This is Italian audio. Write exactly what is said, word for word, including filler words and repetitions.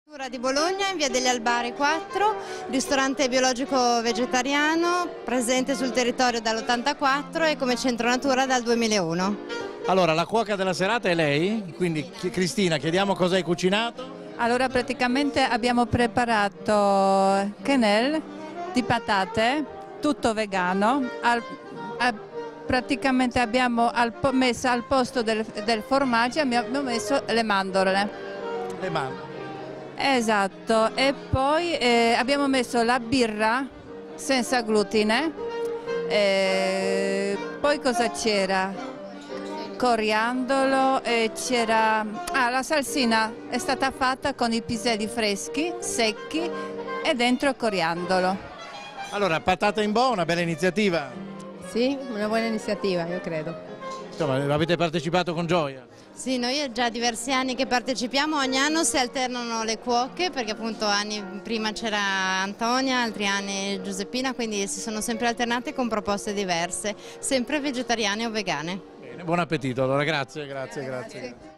Di Bologna, in via degli Albari quattro, ristorante biologico vegetariano, presente sul territorio dall'ottantaquattro e come centro natura dal duemilauno. Allora, la cuoca della serata è lei, quindi Cristina, chiediamo cosa hai cucinato? Allora, praticamente abbiamo preparato quenelle di patate, tutto vegano. Al, a, praticamente abbiamo al, messo al posto del, del formaggio abbiamo messo le mandorle. Le mandorle. Esatto, e poi eh, abbiamo messo la birra senza glutine, e poi cosa c'era? Coriandolo e c'era... Ah, la salsina è stata fatta con i piselli freschi, secchi e dentro coriandolo. Allora, patata in bo, una bella iniziativa. Sì, una buona iniziativa, io credo. Insomma, avete partecipato con gioia? Sì, noi è già diversi anni che partecipiamo, ogni anno si alternano le cuoche perché appunto anni prima c'era Antonia, altri anni Giuseppina, quindi si sono sempre alternate con proposte diverse, sempre vegetariane o vegane. Bene, buon appetito, allora grazie, grazie, grazie. grazie.